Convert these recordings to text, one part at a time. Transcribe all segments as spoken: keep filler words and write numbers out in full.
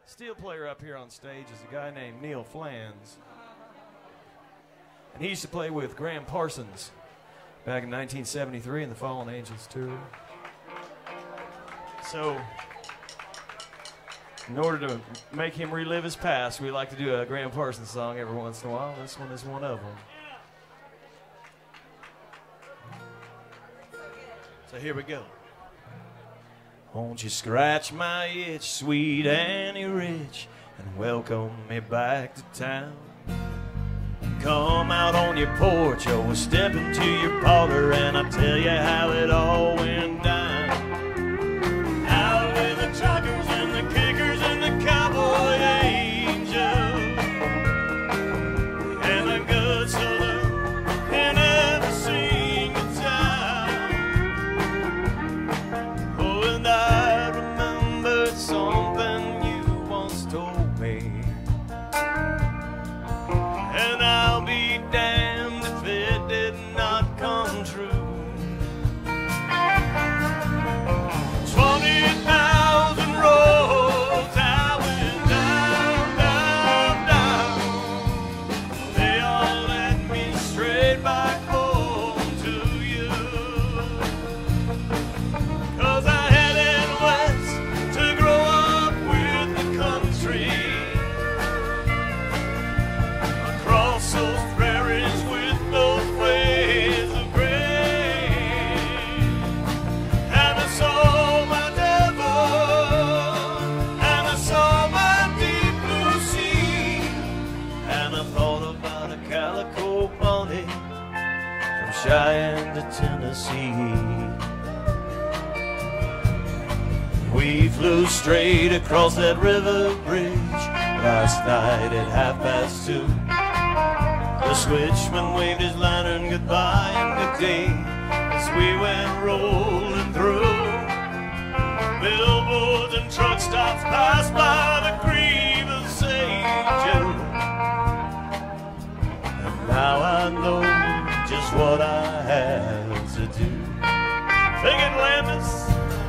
steel player up here on stage is a guy named Neil Flans. And he used to play with Graham Parsons back in nineteen seventy-three in the Fallen Angels tour. So, in order to make him relive his past, we like to do a Graham Parsons song every once in a while. This one is one of them. So here we go. Won't you scratch my itch, sweet Annie Rich, and welcome me back to town? Come out on your porch, oh, step into your parlor, and I'll tell you how it all went down. Out with the truckers and the kickers and the cowboy angels, and the good saloon in every single town. Oh, and I remembered something you once told me, and I'll be damned if it did not come true. Twenty thousand roads I went down, down, down. They all led me straight back home to you. 'Cause I headed west to grow up with the country, across those prairies with those waves of grain. And I saw my devil, and I saw my deep blue sea, and I thought about a calico bunny from Cheyenne to Tennessee. We flew straight across that river bridge last night at half past two. The switchman waved his lantern goodbye and good day as we went rolling through. Billboards and truck stops passed by the Grievous angel, and now I know just what I have to do. Sing it, Landis.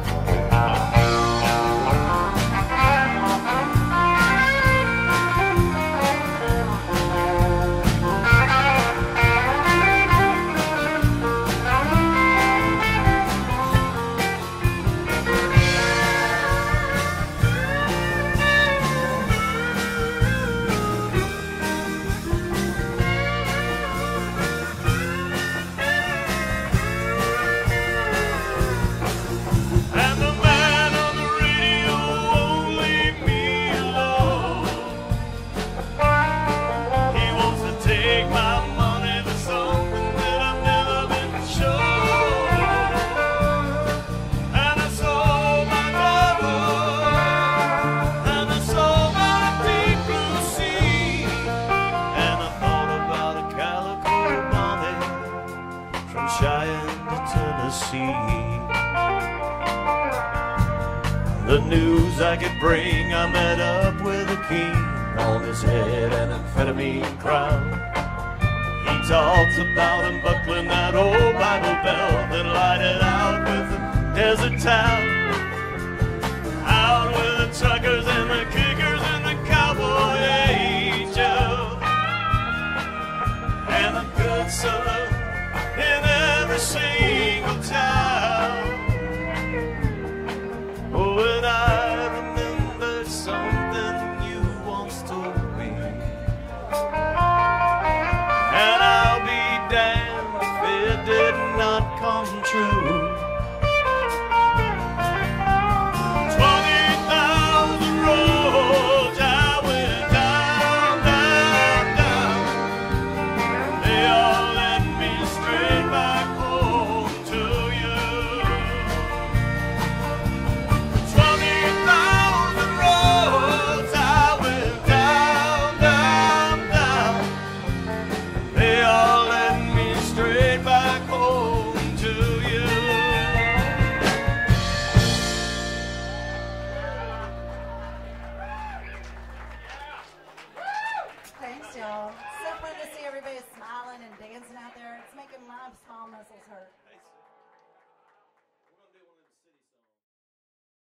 Cheyenne to Tennessee. The news I could bring, I met up with a king on his head and amphetamine crown. He talks about unbuckling that old Bible belt and light it out with a desert town. Out with the truckers and the kickers and the cowboy angels, and the good saloon in every single town. Oh, and I remember something you once told me, and I'll be damned if it did not come true. Twenty thousand roads I went down, down, down. They all led me straight back home to you. Twenty thousand roads I went down, down, down. They all led me straight back home to you. Thanks, y'all. So fun to see everybody smiling and dancing out there. It's making my small muscles hurt.